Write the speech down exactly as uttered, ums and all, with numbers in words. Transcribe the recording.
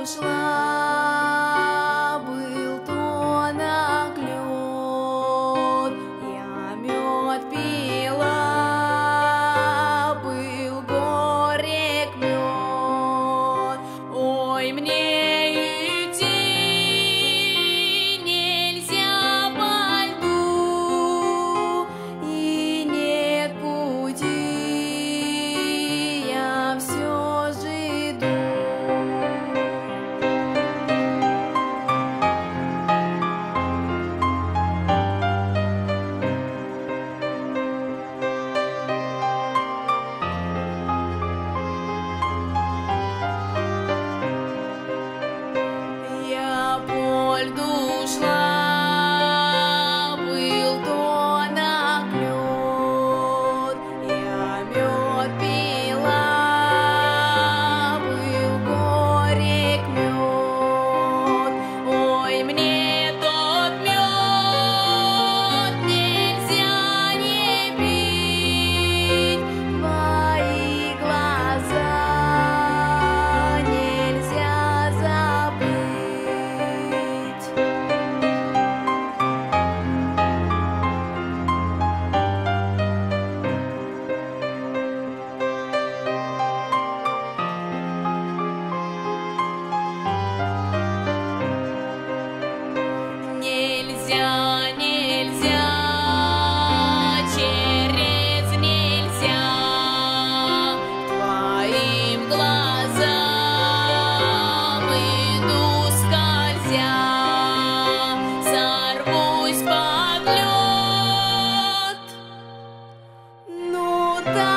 шла, был тонок лед, я мед пила, был горек мед. Ой, мне идти нельзя по льду, и нет пути, я все жду. Я по льду шла, был тонок лед, я мед пила, был горек мед. Ой, мне тот мед нельзя не пить, твои глаза нельзя забыть. Нельзя, нельзя, через нельзя, твоим глазам иду скользя, сорвусь под лед. Ну да.